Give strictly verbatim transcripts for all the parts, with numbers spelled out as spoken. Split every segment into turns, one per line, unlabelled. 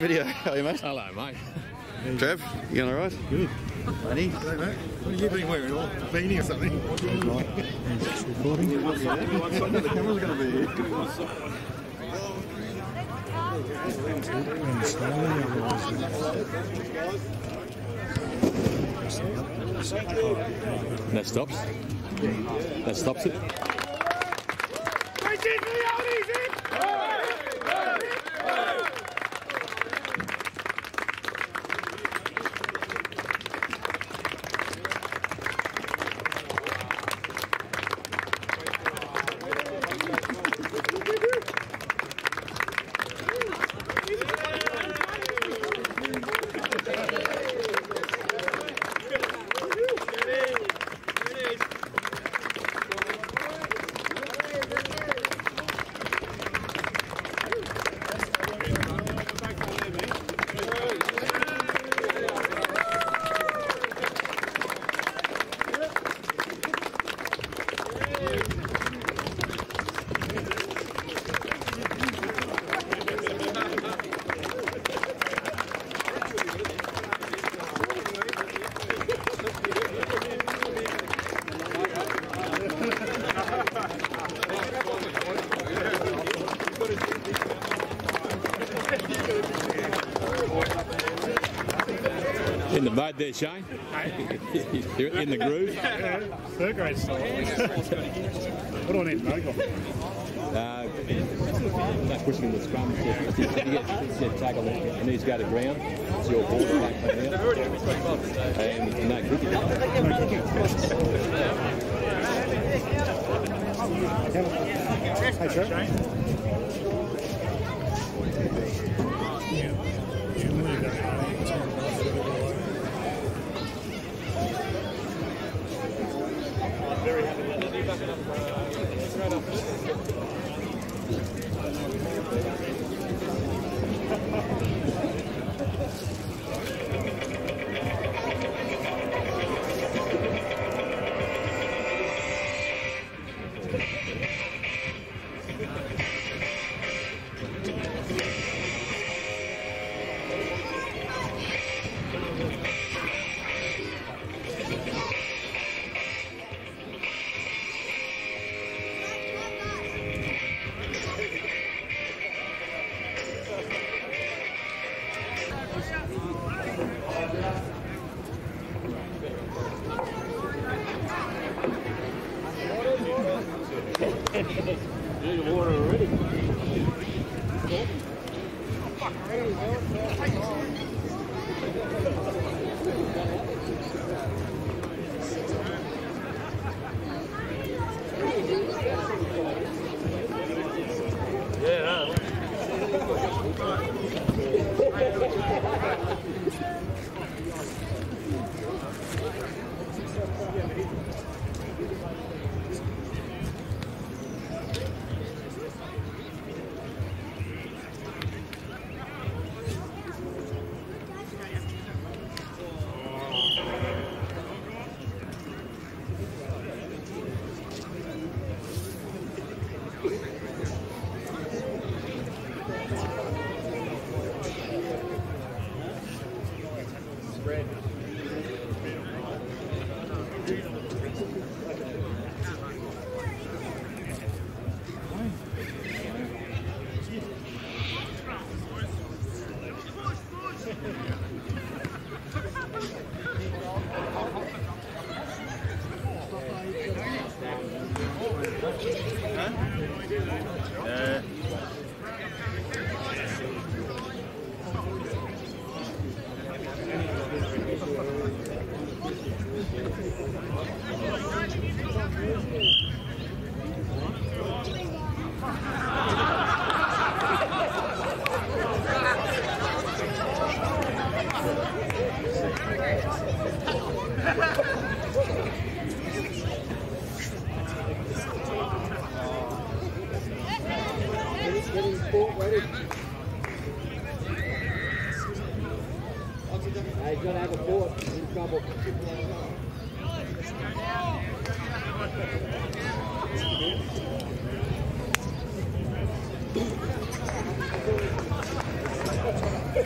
Video, how are you, mate?
Hello, mate.
Trev, you going alright? Good. Buddy?
Hello, mate. What have you been wearing? A beanie or something?
Just recording. The camera's going to be here.
That stops. That stops it. In the mud there, Shane. You're in the groove.
Yeah, third grade style. What do I need to know?
Uh, that's pushing in the scrum. If you get a tackle and needs to go to ground, it's your ball to take something out. And no cricket.
Hey, Trevor. Very happy. Need water already. Yeah. He's going to have a fourth. He's in trouble.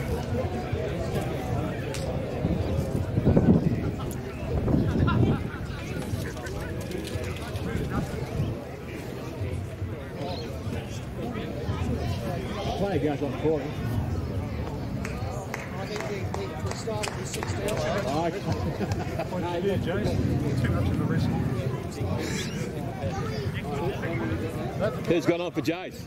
Plenty of guys on the corner.
I think they, they, they started with six thousand.
Oh,
What did you do, James? Too much of the risk.
who's gone on for Jace?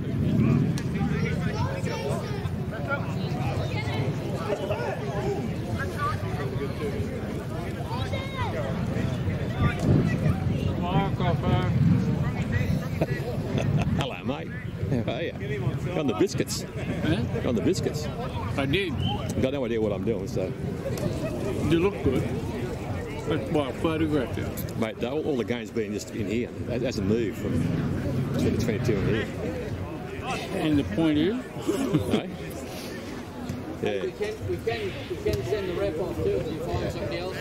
Hello, mate. How are you? You're on the biscuits.
Huh?
You're on the biscuits.
I did.
I've got no idea what I'm doing, so.
You look good. But, well, photographed you.
Mate, all, all the game's been just in here. It hasn't moved from twenty twenty-two in here.
And the point is,
Right? Yeah.
We can, we can, we can send the rep on too if you find somebody else.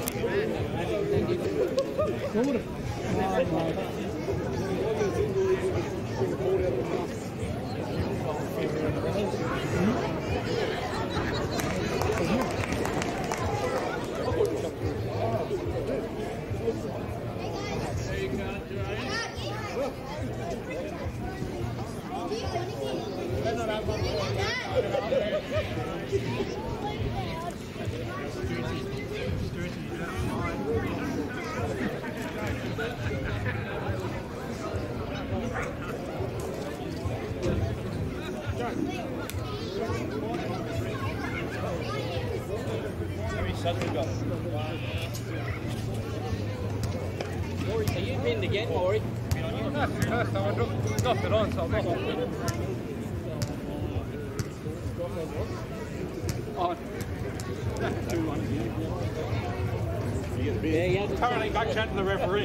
Maury, are you pinned again, Maury?
No, first time I dropped, knocked it on, so I'm not on it. Oh. two one.
Yeah, yeah.
Currently back chatting to the referee.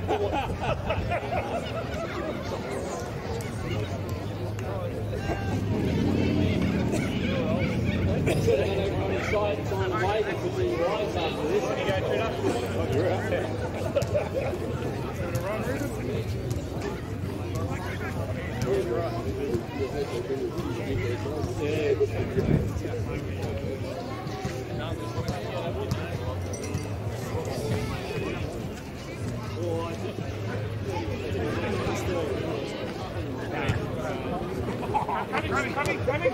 Coming, coming, coming!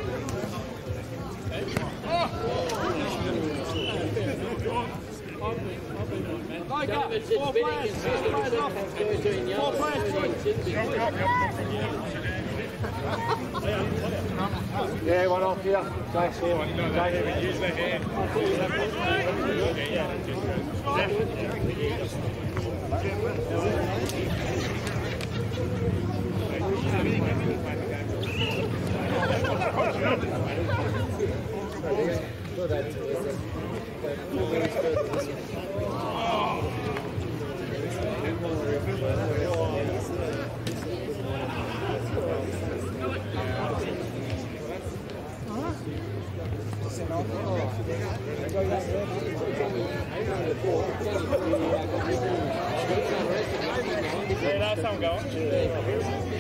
Four players, four
Yeah, one off here. Nice here.
Use their hand. Yeah, that's how I'm going.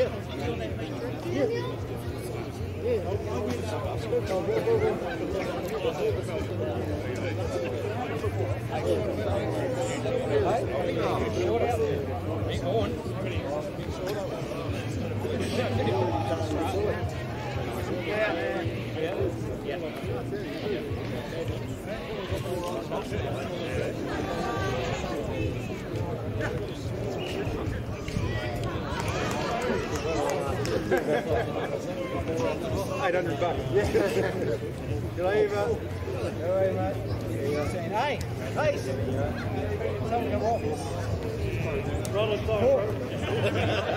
Eight hundred bucks. Good on you, mate. How are you, mate?
Saying, hey, hey, something come off.
Roll it down.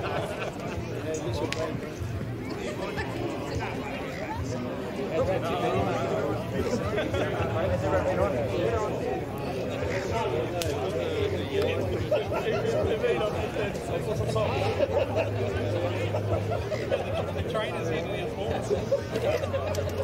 The trainers handling it for us.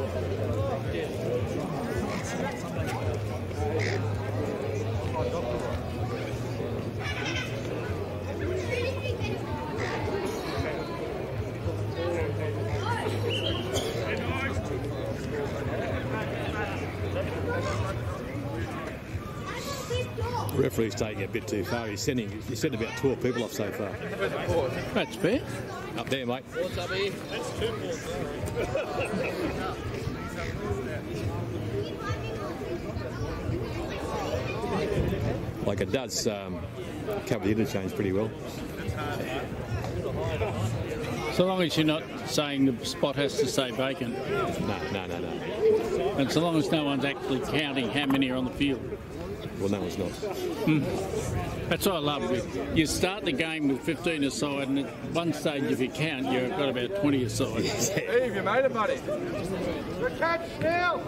Referee's taking it a bit too far. He's sending, he's sent about twelve people off so far.
That's fair.
Up there, mate.
What's up here?
Like it does um, cover the interchange pretty well.
So long as you're not saying the spot has to stay vacant.
No, no, no, no.
And so long as no one's actually counting how many are on the field.
Well, no one's not.
Mm. That's what I love. You start the game with fifteen aside, and at one stage, if you count, you've got about twenty aside.
Steve, you made it, buddy. Good catch, now.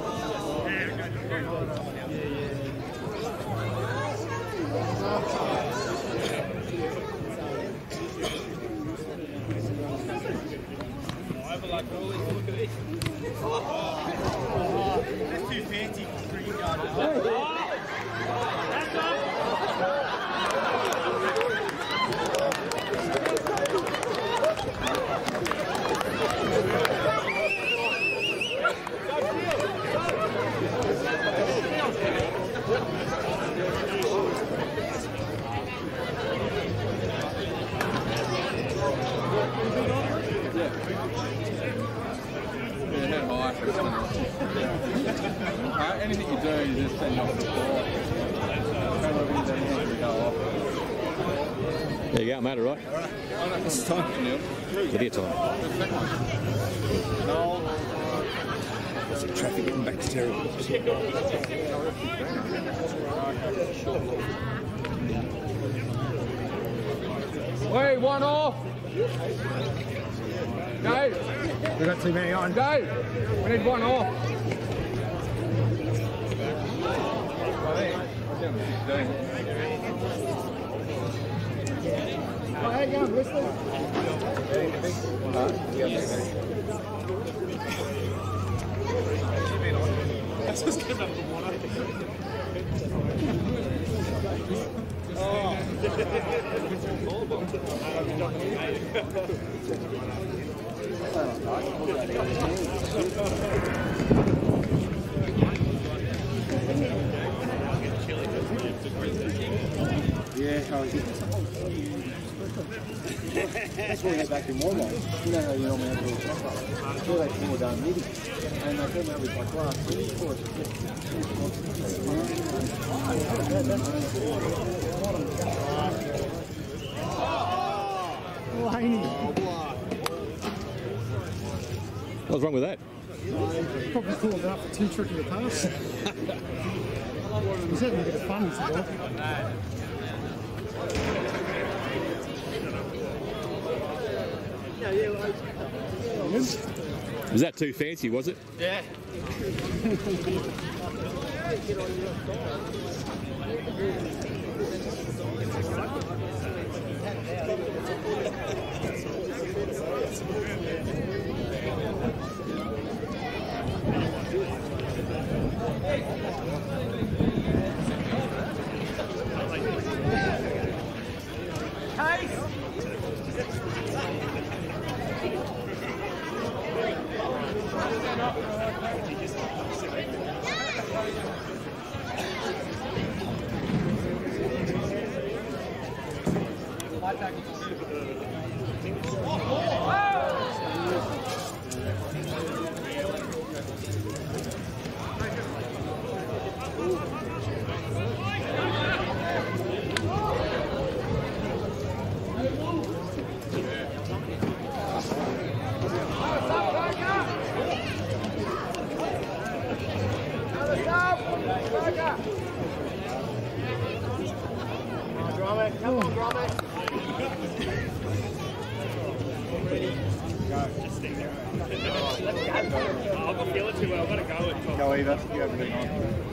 That's too fancy for you guys.
Uh, anything you do, you just send off the ball.
There you go, mate, all right?
It's time, Neil.
Plenty of time.
Some traffic getting back to terrible. Wait, one off! Dave!
We've got too many on.
Dave! We need one off!
Oh, how you going, Whistler?
That's just because I'm the water.
Yeah, how is it? That's why we had back in Walmart. You know how you normally have a little shop. Before they come down meeting. And they came out with like glass food for us.
What's wrong with that?
Probably called out for too tricky a pass. He's having a bit of fun, he's the
Was that too fancy, was it?
Yeah.
Go either. You have it on.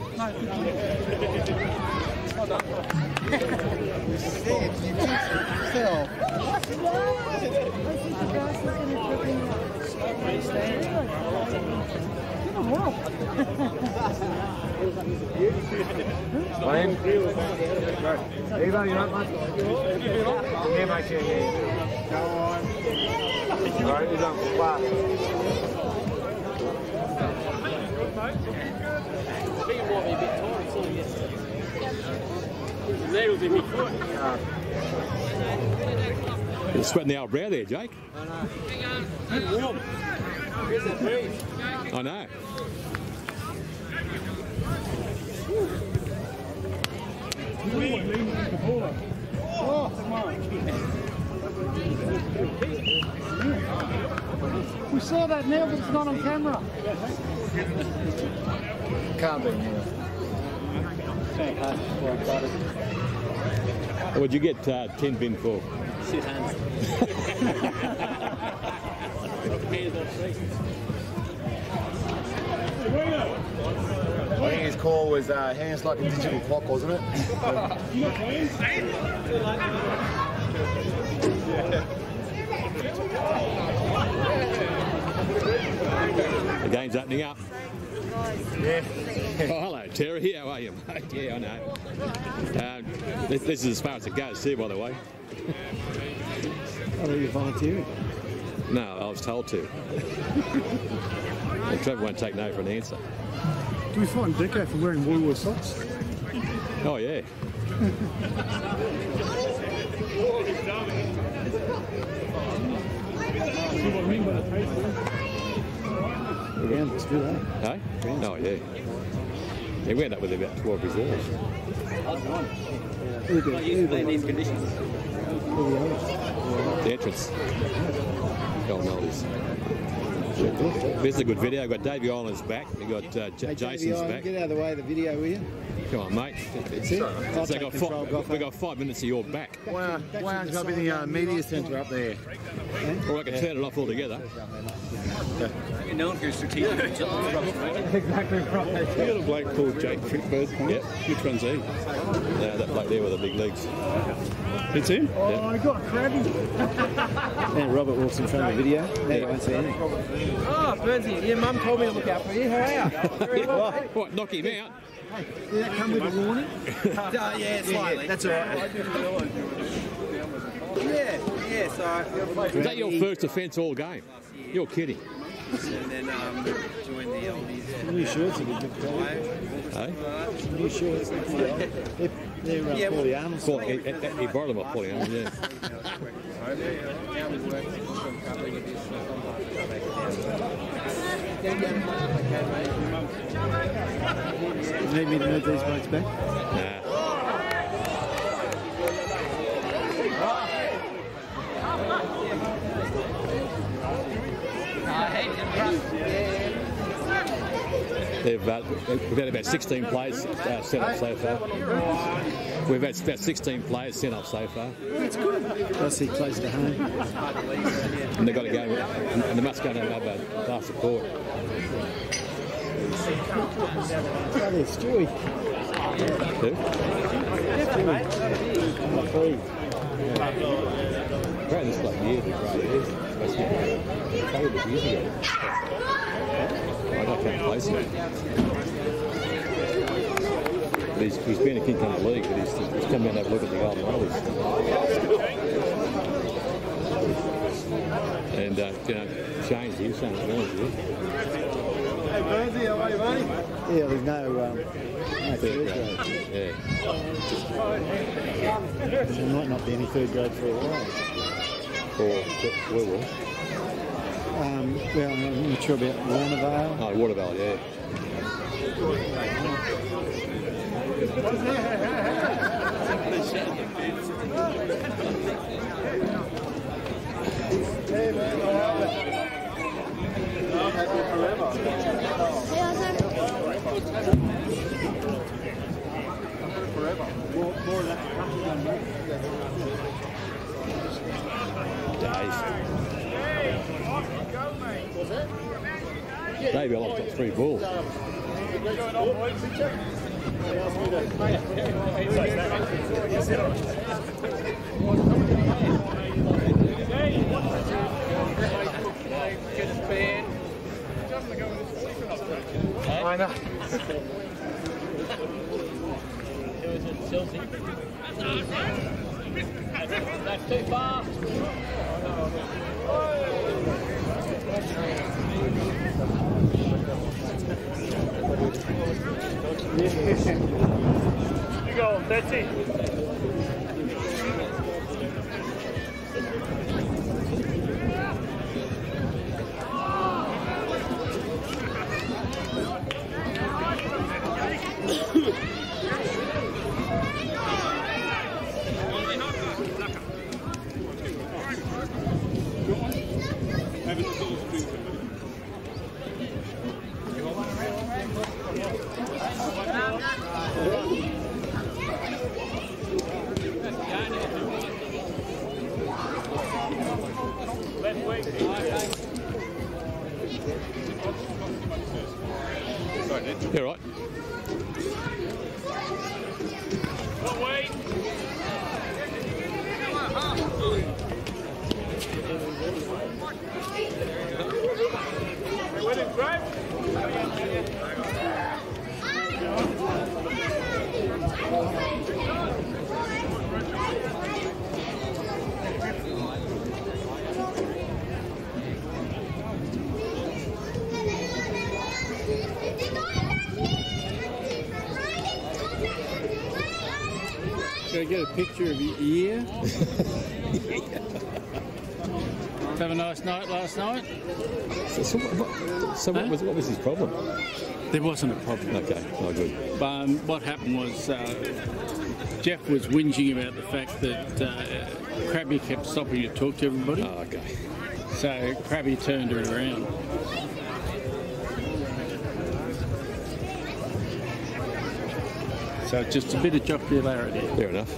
Wayne? Eva, you're not much. Yeah, mate, yeah, yeah. Go on. All right, you're done for class.
I think it might be a bit tight, so yes.
there was in my foot.
You're sweating the old brow there, Jake.
I know. It's warm. Where's that breeze?
I know.
Oh, we saw that now, but it's not on camera.
Can't be now.
What'd you get uh, ten bin for?
Shit hands.
I think his call was uh, hands like a digital clock, wasn't it?
The game's opening up.
Yeah.
Oh, hello, Terry. How are you, mate? Yeah, I know. Uh, this, this is as far as it goes, too, by the way.
I thought you were volunteering.
No, I was told to. And Trevor won't take no for an answer.
Do we find Deco for wearing Woolworth socks?
Oh, yeah.
Yeah, let's do that.
Hey? Oh, yeah. He went up with about twelve reserves.
Look at it.
these conditions.
The entrance. Gold Oldies. This is a good video. We've got Davey Island's back. We've got uh, J-
Hey,
Jason's
Davey,
back.
get out of the way of the video, will you?
Come on, mate.
That's it. I'll
So
take
got
control,
five,
Goffer.
we've got five minutes of your back.
Wow, Wayne's got to be the uh, media centre up there.
Or I can turn it off altogether.
You're known for your strategic vigilance.
Exactly right.
You got a bloke called Jake Frickberg. Yep. Which one's he? No, that bloke there with the big legs. It's him?
Oh,
Yeah.
I got a crabby.
And Robert walks in front of the video. Now you won't see anything.
Oh, Burnsy, your mum told me to look out for you. How are you? Very well.
What, knock him out?
Did that come with a warning?
Uh, yeah, slightly.
That's all right.
Yeah, yeah, so I
Was that your first offence all game? You're kidding.
and then um, joined the oldies.
New shirts are good.
Hey?
New shirts. They're, they're uh,
Yeah,
Paul the Arnold.
Paul, he, he, he borrowed them off Paulie, yeah.
Now we work from a couple of years.
You need me to move these boats back?
Nah. They've, uh, we've had about sixteen players uh, sent up so far. We've had about sixteen players sent up so far.
That's good.
I see close to home.
And they've got to go, and they must go and have a last support.
Oh, there's Stewie.
Who?
Stewie.
Great, this like years ago. Supposed to be a couple of years ago. I don't can't place him. But he's, he's been a King Cup League, but he's, he's come down to have a look at the Golden Oldies. And, uh, you know, changed you, Shane Jones here.
Hey, Burnsy, how are you, mate? Yeah, there's no, um, no
Third
third
grade.
grade.
Yeah.
There might not be any third grade for a while.
Or Wellwell.
Um, well, I'm not sure about Warnervale.
Oh, Watervale, yeah. Dave. Dave, I locked up three balls.
I know.
That's too far.
You go, Betsy.
Sorry, Nick.
You're right.
Can I get a picture of your ear? Have a nice night last night?
So, so, what, so what,
Huh?
was, what was his problem?
There wasn't a problem.
Okay, oh good.
Um, what happened was uh, Jeff was whinging about the fact that uh, Krabby kept stopping to talk to everybody.
Oh, okay.
So Krabby turned her around. So just a bit of jocularity.
Fair enough.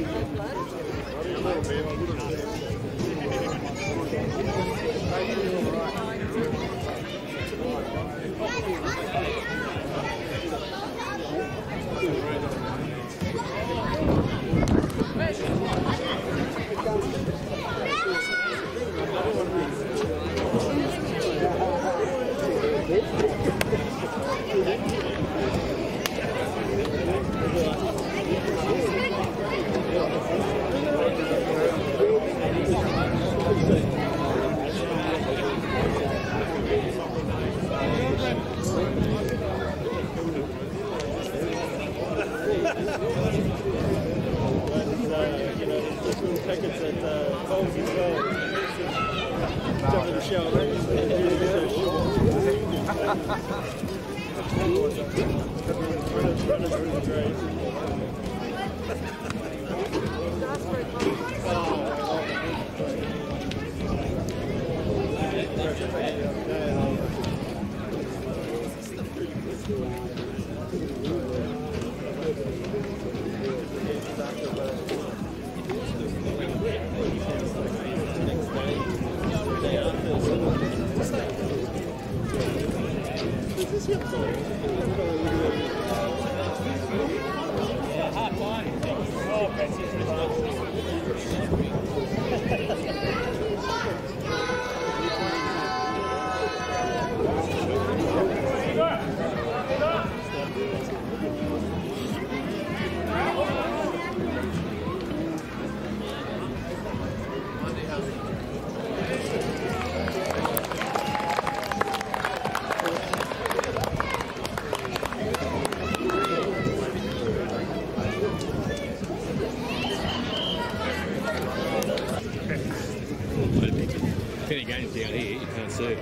Penny games down here, you can't see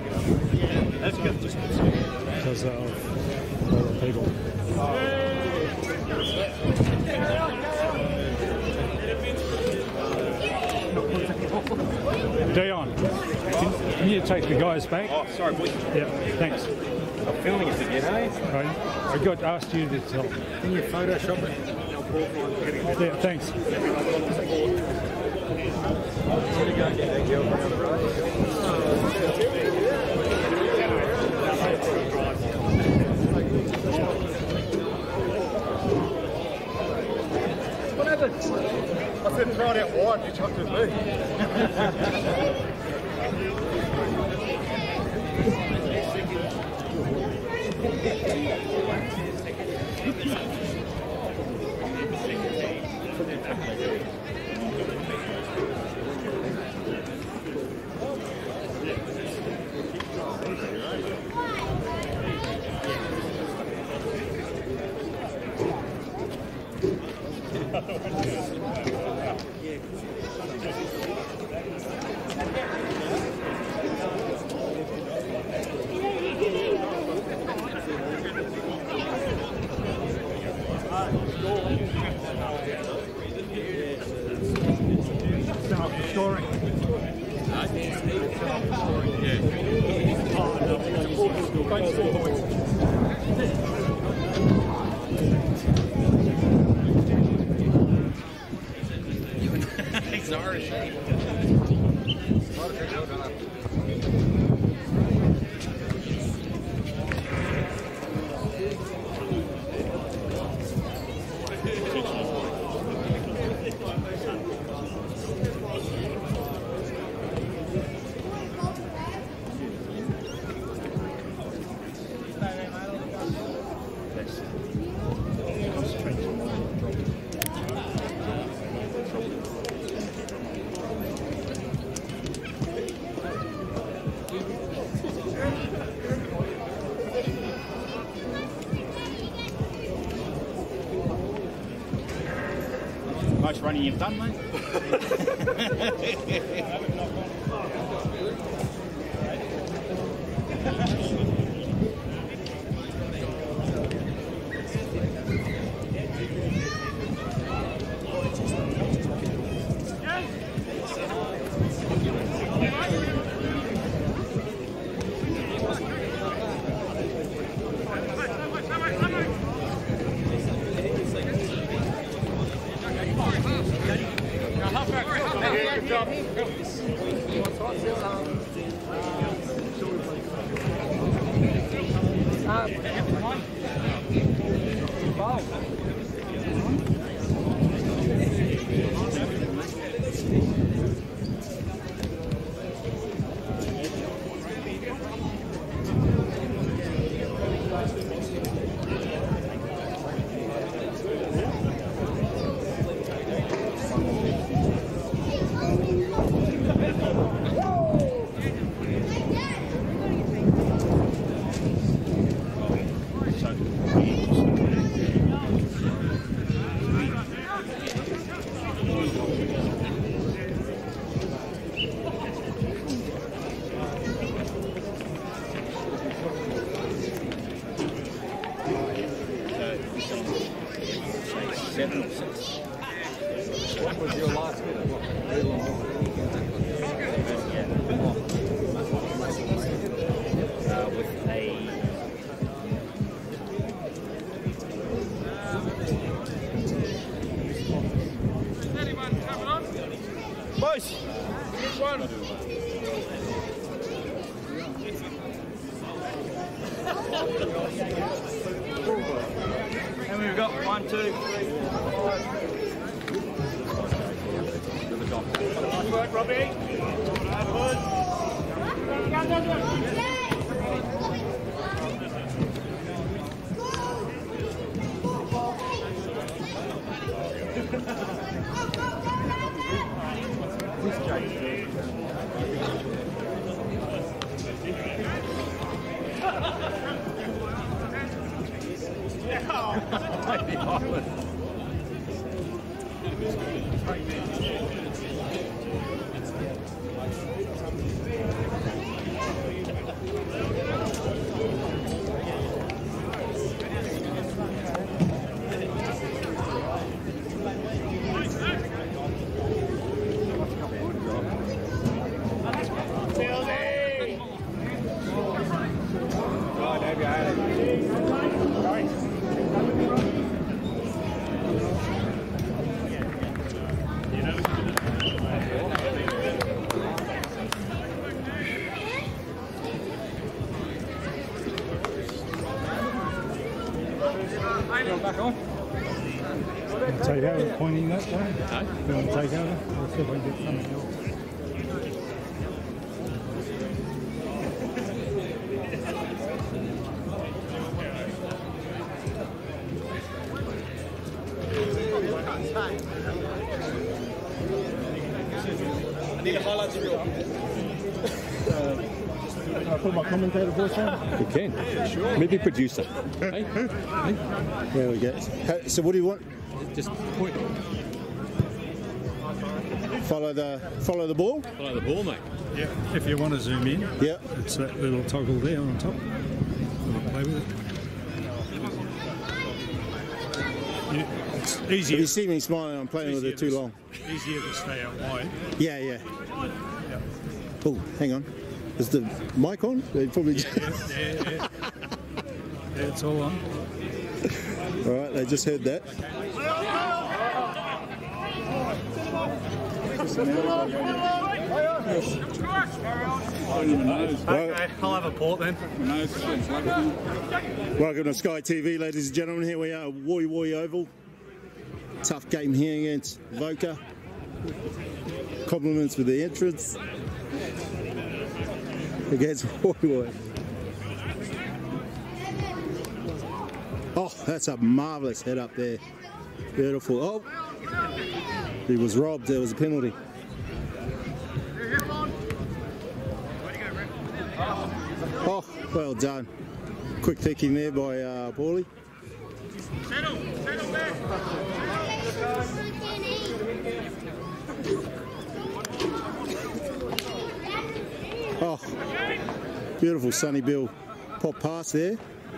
it.
That's good. Because of all the people. Dion, can, can you take the guys back?
Oh, sorry, boy.
Yeah, thanks.
I'm filming it again, eh?
Right. I got asked you to tell.
Can you Photoshop it?
Yeah, thanks.
What happened? I said throw it out wide, you chucked it at me.
He's Irish.
most running you've done, mate? Seven or six.
What was your last hit? What?
Uh, with a
Boys! One! And we've got one, two, three, four, five. Nice work, Robbie.
Take over pointing that way. No? You want to take over? We'll see if we can get something else.
I need a highlights reel.
Can I put my commentator voice on?
You can. Yeah, sure. Maybe producer. Hey? Hey?
There we go. So what do you want?
Just point.
Follow the follow the ball?
Follow the ball, mate.
Yeah. If you want to zoom in,
Yeah.
it's that little toggle there on top. I'll play with it. Yeah, it's easier.
If you see me smiling, I'm playing with it too long.
Easier to stay out wide.
Yeah, yeah. Oh, hang on. Is the mic on? They probably.
Yeah, yeah, yeah. Yeah, it's all on.
All right, they just heard that.
Okay, I'll have a port then.
Welcome to Sky T V, ladies and gentlemen. Here we are, Woy Woy Oval. Tough game here against Voca. Compliments for the entrance against Woy Woy. Oh, that's a marvellous head up there. Beautiful. Oh, he was robbed. There was a penalty. Oh, well done. Quick picking there by uh, Paulie.
Settle, settle there.
Oh, beautiful Sonny Bill pop pass there.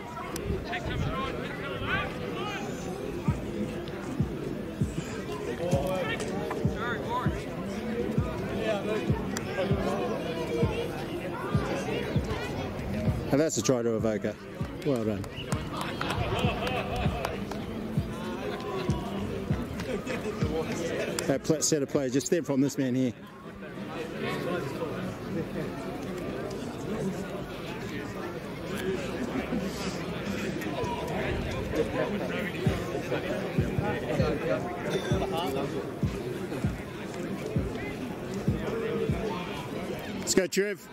And that's a try to Avoca. Well done. That set of play, just step from this man here. Let's go, Trev.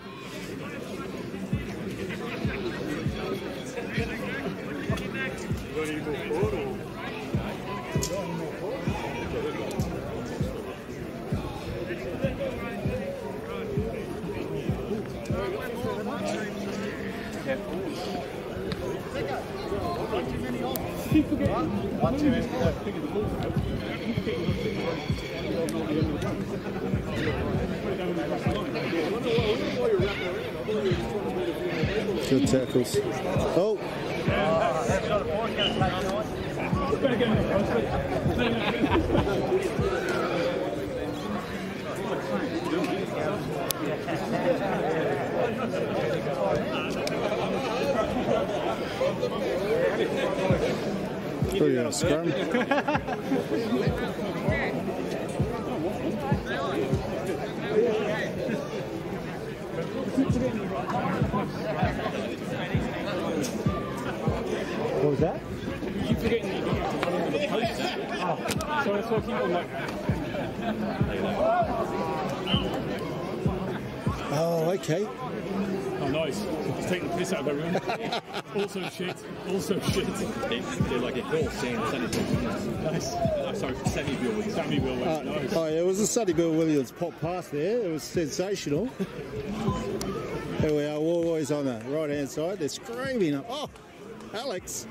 Good tackles. Oh! Oh yeah, scrum. What was that?
You keep forgetting you need to run over the post. Oh, so that's what I keep on like.
Oh, okay.
Oh, nice. Just taking the piss out of everyone. Also shit. Also shit.
They, they're like a hill saying Sonny Bill.
Nice.
Oh, sorry, Sammy Bill.
Sammy Bill.
Uh,
Nice.
Oh, yeah, it was a Sonny Bill Williams pop pass there. It was sensational. Here we are, always on the right hand side. They're screaming up. Oh, Alex.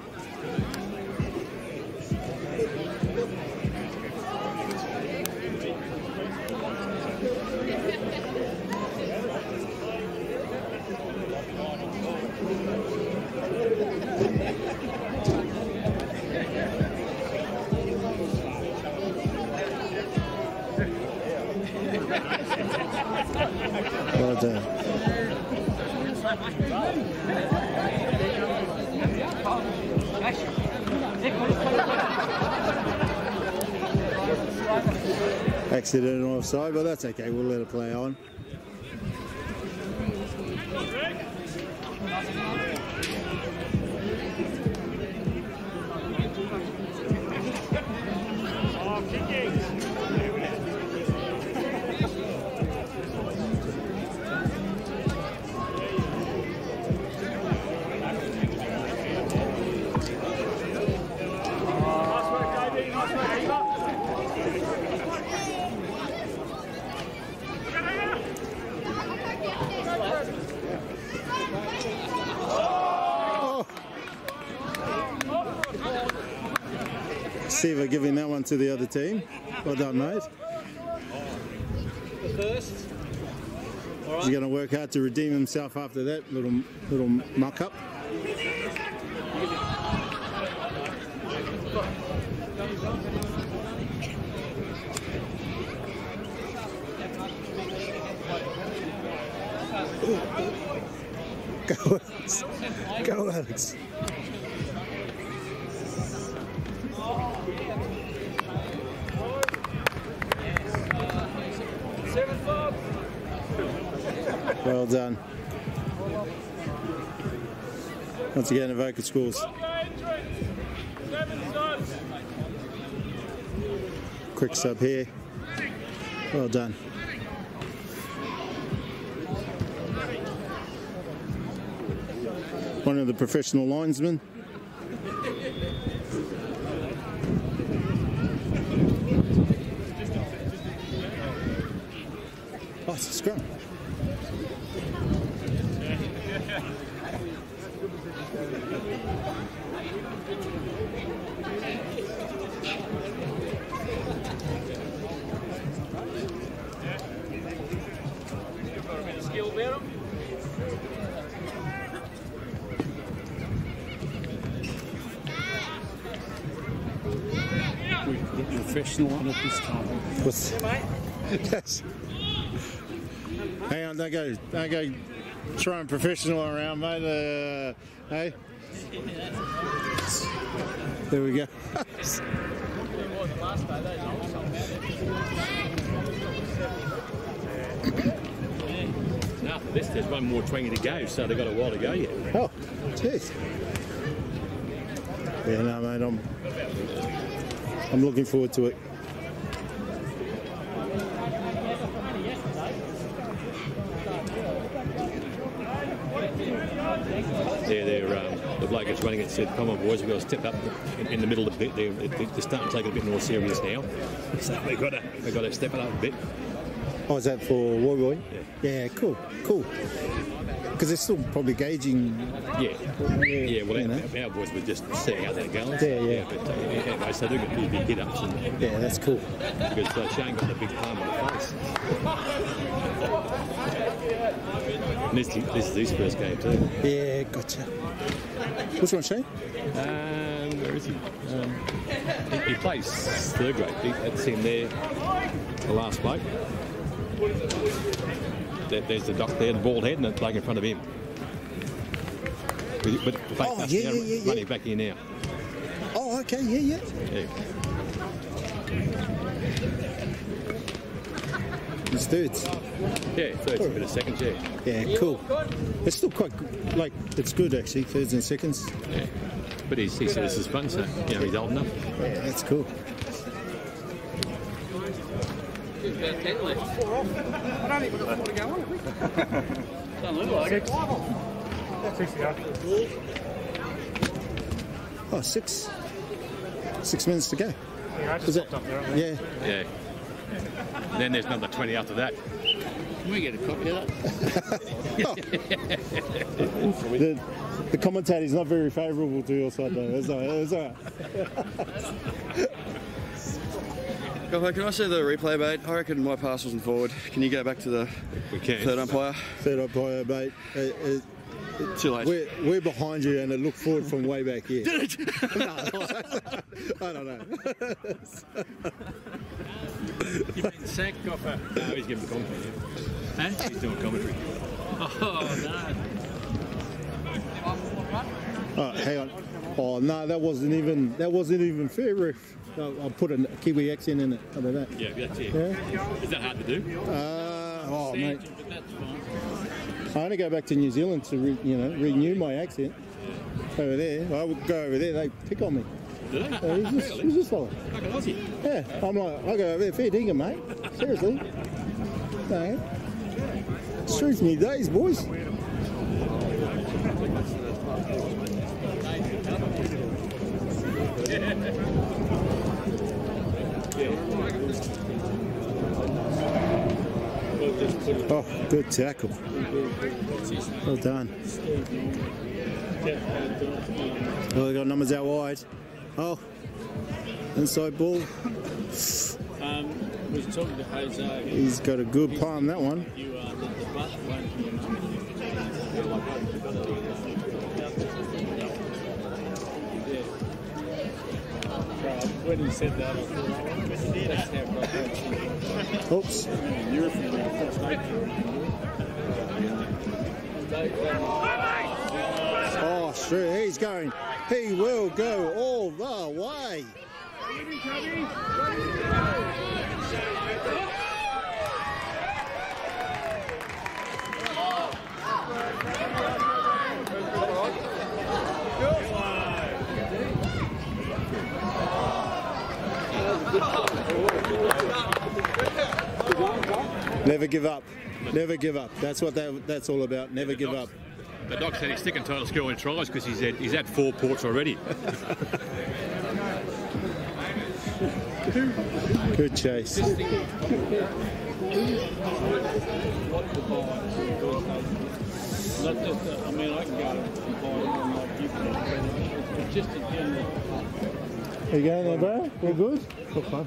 Well done. Accidental offside, but that's okay. We'll let it play on. Siva giving that one to the other team. Well done, mate.
First.
He's going to work hard to redeem himself after that little little muck up. Go, Alex. Go, Alex. Well done. Once again, Avoca scores. Quick sub here. Well done. One of the professional linesmen. Oh, it's a scrum.
Get professional on it this time.
What's yes. Hang on, don't go, don't go throwing professional around, mate. Uh, hey, there we go.
And after this, there's one more twenty to go, so they've got a while to go yet.
Oh, jeez. Yeah, no, mate, I'm, I'm looking forward to it.
They're, they're, um, the bloke that's running it said, come on boys, we've got to step up in, in the middle of the bit. They're, they're starting to take it a bit more serious now. So they've got to, they've got to step it up a bit.
Oh, is that for Woy Woy? Yeah. Yeah, cool, cool. Because they're still probably gauging.
Yeah.
Yeah,
Yeah, well,
you know.
our, our boys were just seeing how they're going.
Yeah, yeah.
But uh, anyway, so they're going to do big hit ups. And,
Yeah, that's cool.
because uh, Shane got the big palm on the face. And this, this is his first game, too.
Yeah, gotcha. Which one, Shane?
Um, where is he? Um, he, he plays third grade. He, that's him there, the last bloke. There, there's the doc there, the bald head, and the bloke in front of him. With, with the face
Oh,
mask
yeah,
down,
yeah, yeah,
running
yeah.
back here now.
Oh, okay, yeah, yeah.
Yeah.
It's thirds.
Yeah, thirds, a bit of seconds, yeah.
Yeah, cool. It's still quite good. Like, it's good actually, thirds and seconds.
yeah. But he's, he said this is fun, so you know he's old enough.
Yeah, that's cool. Oh, six. Six minutes to go.
Yeah, I
Is
just
it?
looked up there.
Yeah.
Yeah. And then there's another twenty after that.
Can we get a copy of that?
The, the commentator's not very favourable to your side, though. That's all right. That's all right.
Gopher, can I see the replay, mate? I reckon my pass wasn't forward. Can you go back to the
We can.
third umpire?
Third umpire, mate. Uh, uh,
Too late.
We're, we're behind you and it looked forward from way back here.
Did it?
No, I don't know.
You've been sacked, Gopher.
No, he's giving the commentary.
Huh?
He's doing commentary.
Oh, no.
Oh, hang on. Oh no, that wasn't even that wasn't even fair, ref. I'll, I'll put a Kiwi accent in it. How about that?
Yeah, that's it.
Yeah.
Is that hard to do?
Uh, oh mate,
But that's fine.
I only go back to New Zealand to re, you know renew my accent. Over there, I would go over there. They pick on me.
Do they?
Uh, it's just, it's just like,
Like an Aussie.
yeah. I'm like, I go over there, fair dinkum, mate. Seriously. No. Streets me days, boys. Oh, good tackle. Well done. Oh, they got numbers out wide. Oh, inside ball.
Um, was talking to Jose.
He's got a good palm, that one.
You uh, the, the bus won't be enough. When he said that, I thought, that's how God.
Oops.
You're from the first night.
Oh, sure, he's going. He will go all the way. Never give up. Never give up. That's what that, that's all about. Never give up.
The doc said he's sticking tight to scoring tries because he's had, he's had four ports already.
Good chase.
Not just, uh, I mean, I can go behind like you can, but just a general.
Are you going there, bro? We're good? Okay.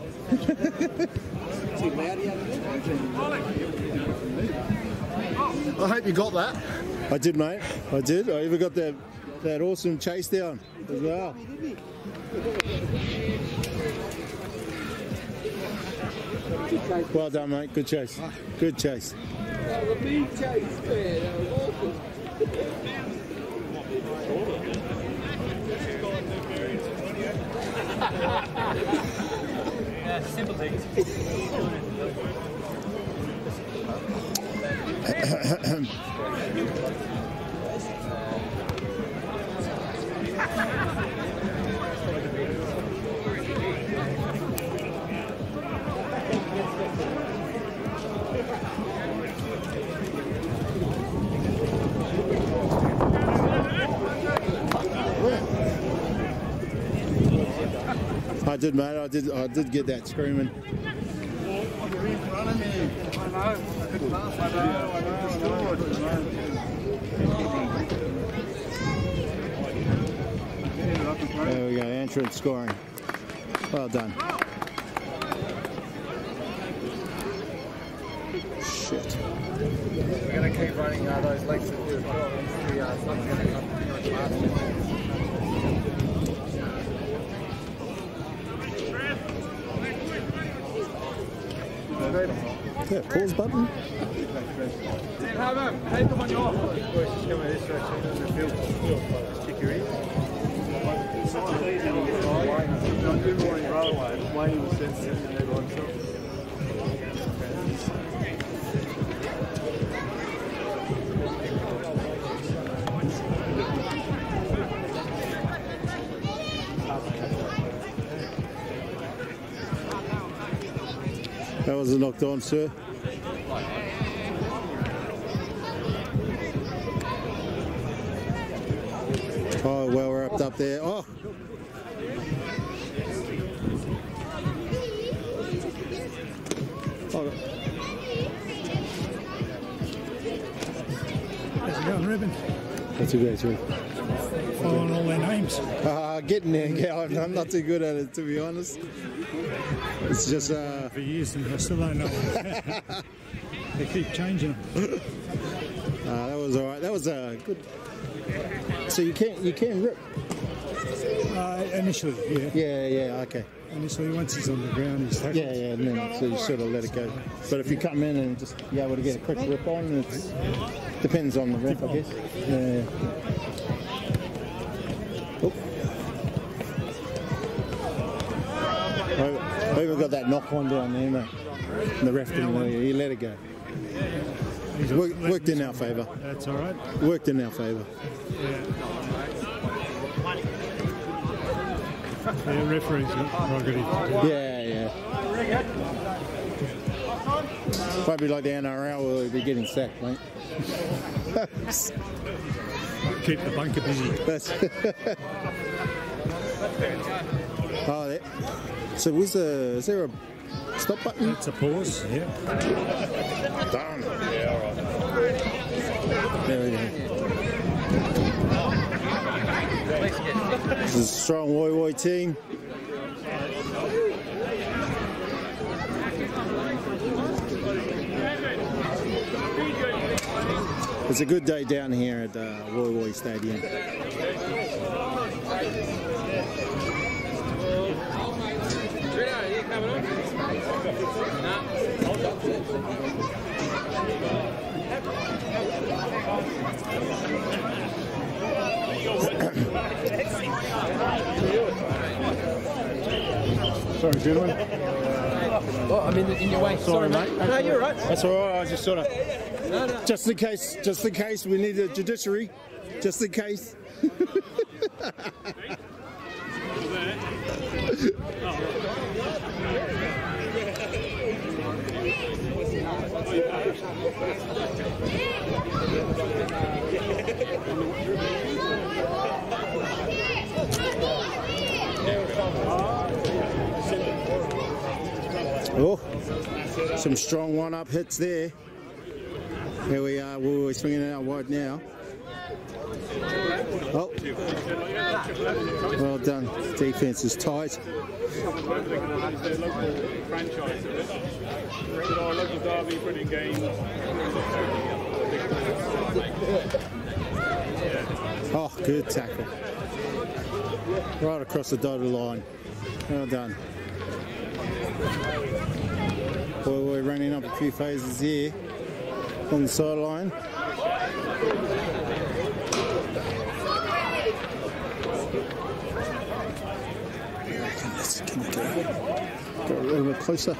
I hope you got that.
I did, mate. I did. I even got that that awesome chase down as well. Well done, mate. Good chase. Good chase.
That was a big chase there. That was awful.
Yeah, simple things.
I did, mate. I did. I did get that screaming. There we go. Entrance scoring. Well done. Shit.
We're going to keep running uh, those legs of the well. The uh, sun's going to come fast.
Yeah, pause button.
Sam Harbour, take them on your off.
That was a knocked on, sir. Oh, well wrapped up there. Oh. Oh.
How's it going, Ruben?
That's a great trick.
Following all their names.
Uh, getting there, yeah, I'm, I'm not too good at it, to be honest. It's just uh
For years and I still don't know. They keep changing them.
Uh, that was all right. That was a uh, good. So you can't you can rip.
Uh, initially, yeah.
Yeah, yeah, okay.
Initially, once he's on the ground, he's tackled.
Yeah, yeah, and then so you sort of let it go. But if you come in and just be able to get a quick rip on, it depends on the rep, I guess. Yeah. Oh. I even got that knock one down there, mate. And the ref didn't know, he let it go. Worked, worked in our favour.
That's all right.
Worked in our favour.
Yeah. Yeah, referees prerogative.
Yeah, yeah. Probably like the N R L will be getting sacked, mate.
Keep the bunker busy.
That's oh, that. So was the is there a stop button?
It's a pause. Yeah.
Done. Yeah, all right. There we go. This is a strong Woi Woi team. It's a good day down here at uh, Woi Woi Stadium.
Sorry, gentlemen.
Oh, I'm in, the, in your way. Sorry,
Sorry,
mate.
mate.
No, you're all right.
That's all right. I was just sort of,
No, no.
just in case, just in case we need a judiciary, just in case. Oh, some strong one-up hits there. Here we are, we're swinging it out wide now. Oh, well done. Defense is tight. Oh, good tackle. Right across the dotted line. Well done. Well, we're running up a few phases here on the sideline. Can you go, go a little bit closer?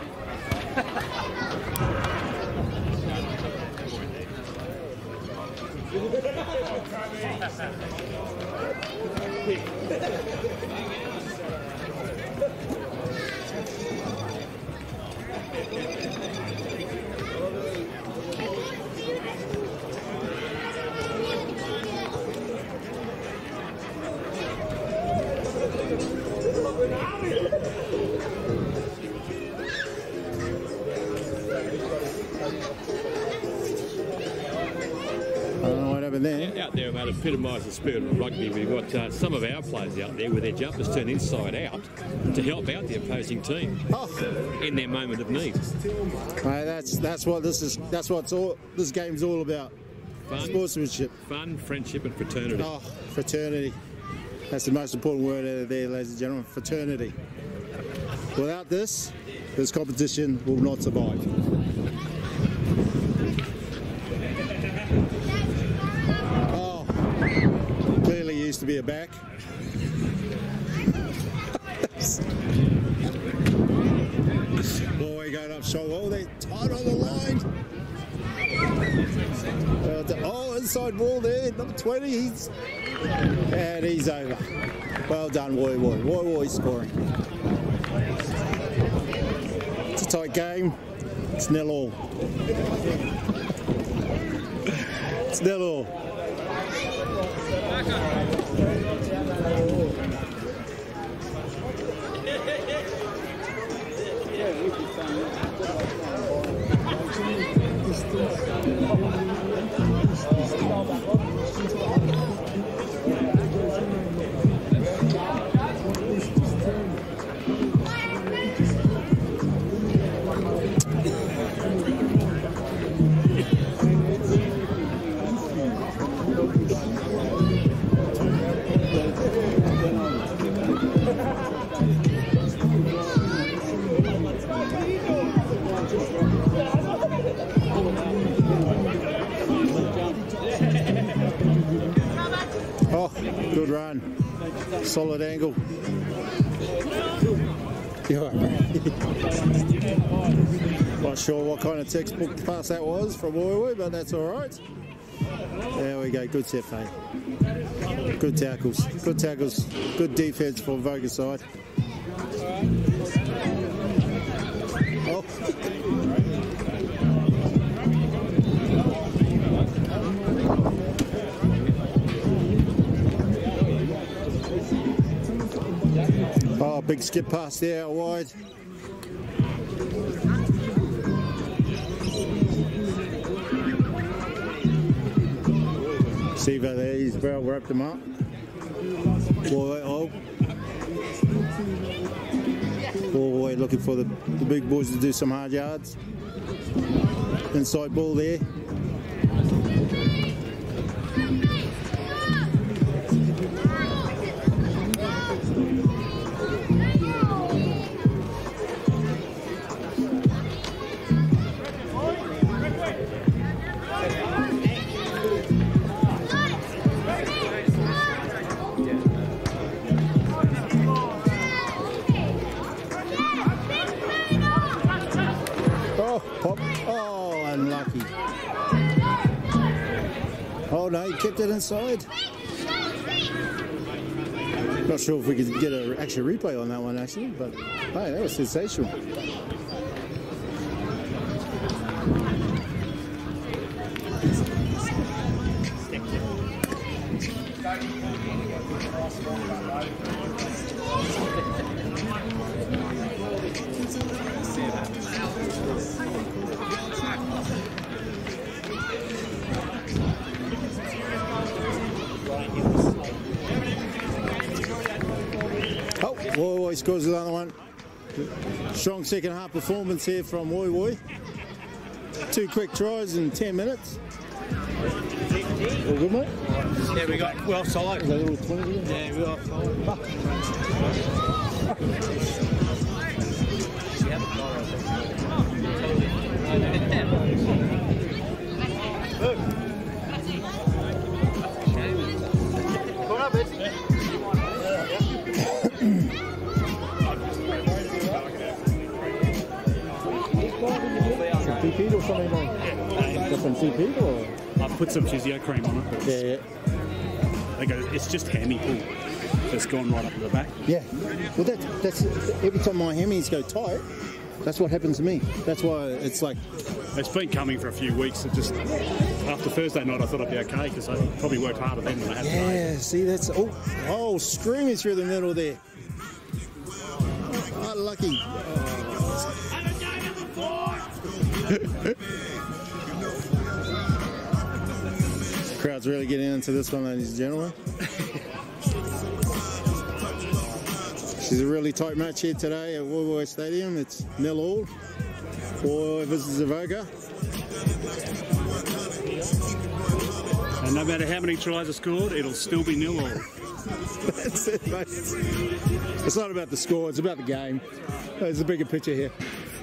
Out there, mate, epitomise the spirit of rugby. We've got uh, some of our players out there with their jumpers turned inside out to help out the opposing team
oh.
in their moment of need.
Mate, that's that's what this is. That's what all this game's all about.
Fun,
sportsmanship,
fun, friendship, and fraternity.
Oh, fraternity. That's the most important word out of there, ladies and gentlemen. Fraternity. Without this, this competition will not survive. Used to be a back. Boy, going up so well. They're tight on the line. Uh, oh, inside ball there, number twenty. He's and he's over. Well done, Woy Woy. Woy Woy scoring. It's a tight game. It's nil all. It's nil all. Good run. Solid angle. Not sure what kind of textbook pass that was from Woy Woy, but that's all right. There we go. Good set, mate. Good tackles. Good tackles. Good defense for Voga side. Oh. Oh, big skip pass there, out wide. Sivo there, he's well wrapped him up. Boy, oh. Boy, looking for the, the big boys to do some hard yards. Inside ball there. Oh no, he kept it inside. Not sure if we could get an actual replay on that one actually, but hey, that was sensational. Woy Woy scores another one. Strong second half performance here from Woy Woy. Two quick tries in ten minutes. All good, mate?
Yeah, we got well solid.
Yeah, we got solid. C-Ped or something like that? Just some C-Ped or?
I've put some physio cream on it. But
Yeah, yeah.
they go, it's just hammy pull. So it's gone right up to the back.
Yeah. Well, that, that's every time my hammies go tight, that's what happens to me. That's why it's like.
It's been coming for a few weeks. It just after Thursday night, I thought I'd be okay because I probably worked harder then than I had today.
Yeah, see, that's oh, oh, screaming through the middle there. Oh, lucky. Crowd's really getting into this one, ladies and gentlemen. It's a really tight match here today at Woolworths Stadium. It's nil all for versus Avoca.
And no matter how many tries are scored, it'll still be nil all.
That's it, mate. It's not about the score, it's about the game. There's a bigger picture here.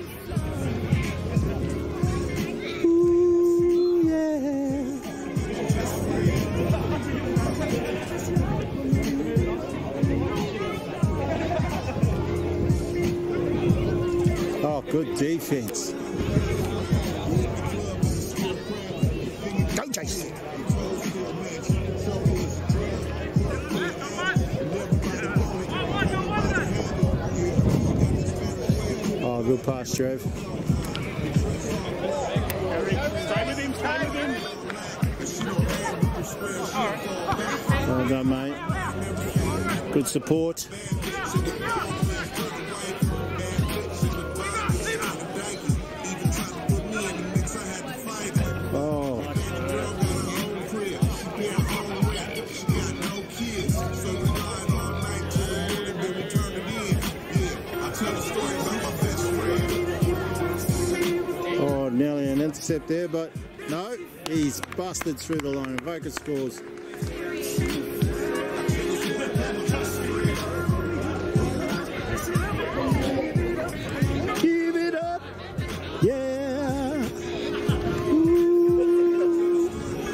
Ooh, yeah. Oh, good defense. Go, Jason. Oh, good pass, Trev.
Stay with him, stay with him.
Well done, mate. Good support. Oh. Oh, nearly an intercept there, but no, he's busted through the line. Avoca scores. Give it up, yeah. Ooh.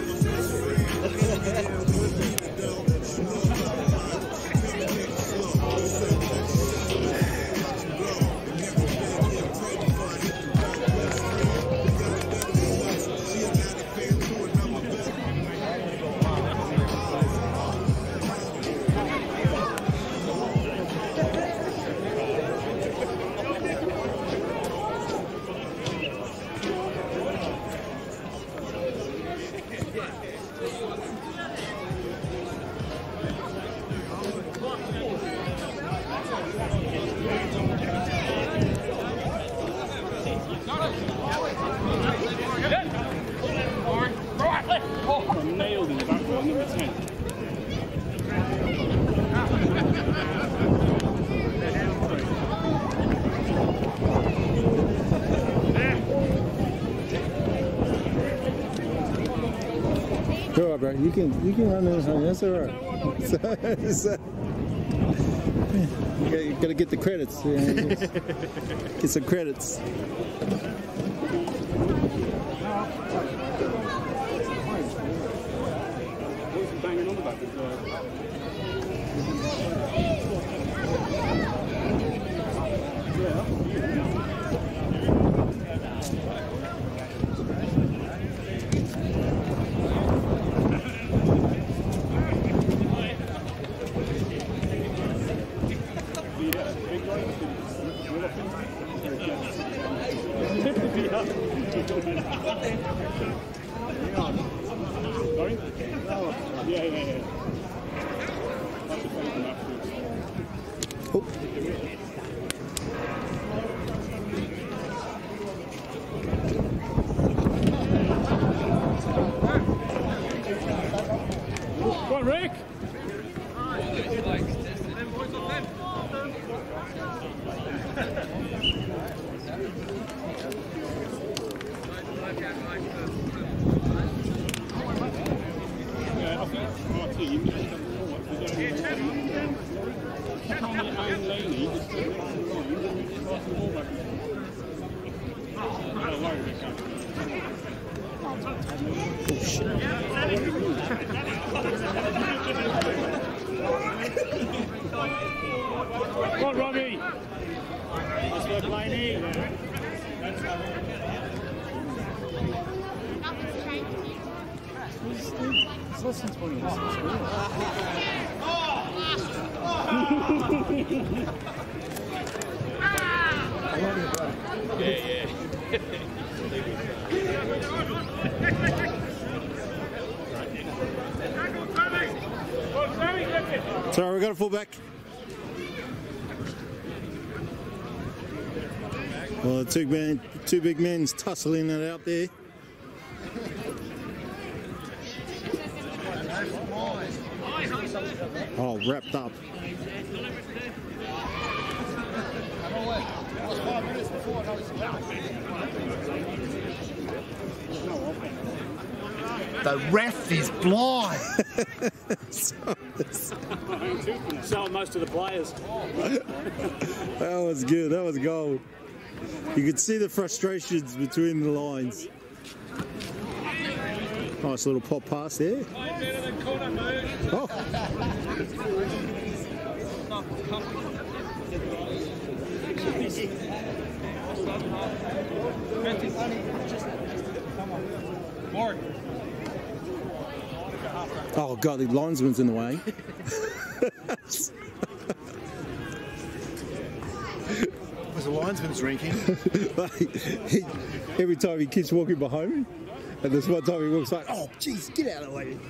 Nailed in the back row, number ten.
Go on, bro. You can you can run this one. That's all right. So, so, you, gotta, you gotta get the credits. You know, get some credits.
Banging on the back. Sorry? Yeah, yeah, yeah. Have to fight them afterwards.
Oh.
Go on, Rick! Yeah, I think our team just come forward. We don't know what Tommy and Laney just took it on the line and passed the ball back. Don't worry, Rick.
Oh, shit.
Come on, Robbie! That's what Laney.
It's less than twenty minutes to school.
Yeah, yeah.
Sorry, we've got a fullback. Well, the two, man, two big men's tussling it out there. Oh, wrapped up.
The ref is blind.
So most of the players.
That was good. That was gold. You could see the frustrations between the lines. Nice little pop pass there. Oh. Oh God, the linesman's in the way.
Was the linesman drinking?
Like, he, every time he keeps walking behind me, and this one time he walks like, oh, jeez, get out of the way.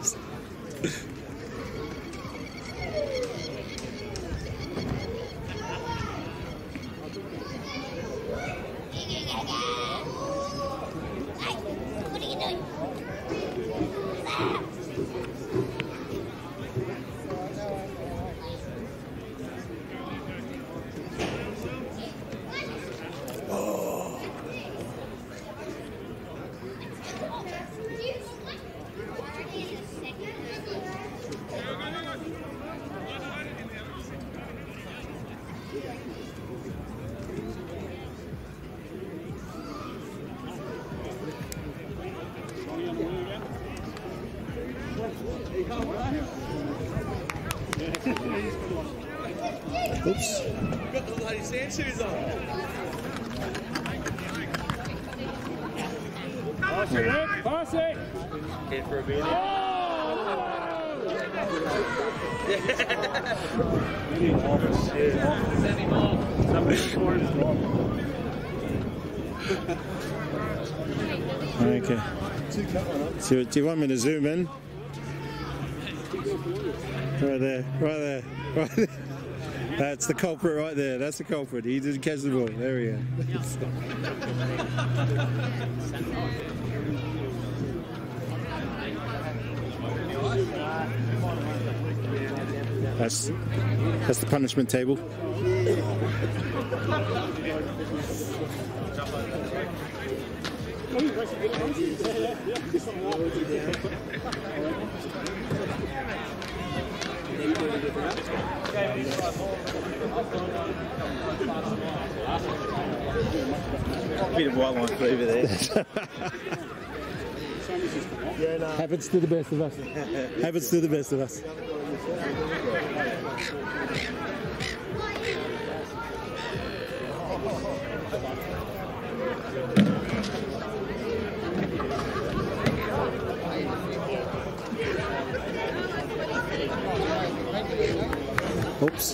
Oops.
Got the bloody sand shoes on.
Pass it, Rick. Pass it.
Here for a beer.
Okay. So, do you want me to zoom in? Right there, right there, right there. That's the culprit right there. That's the culprit. He didn't catch the ball. There we go. That's that's the punishment table.
Bit of white line fever there.
Happens to the best of us. Happens to the best of us. Oops.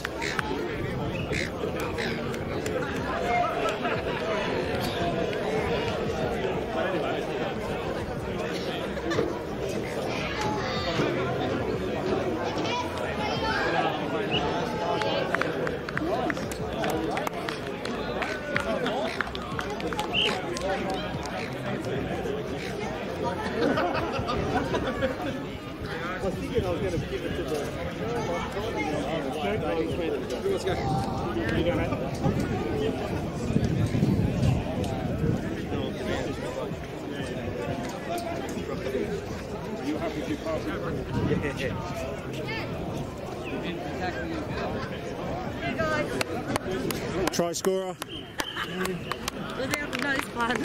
Try scorer.
Without the nose one.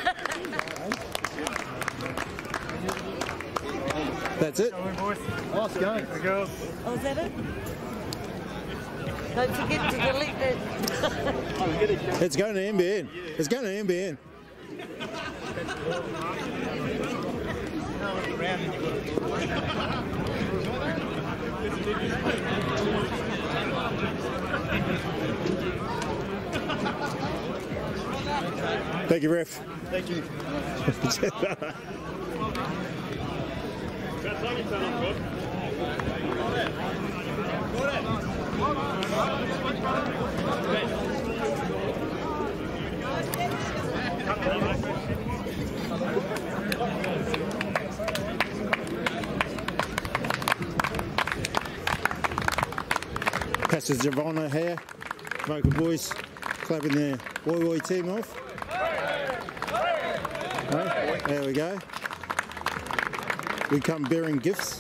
That's it.
Nice going.
Oh, is that it? Don't forget to delete it.
It's going to N B N. It's going to N B N. Thank you, ref.
Thank you.
Passes Giovanna here. Local boys clapping their Woi Woi team off. Right, there we go. We come bearing gifts.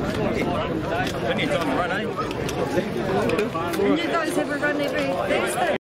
And you guys ever run every Thursday?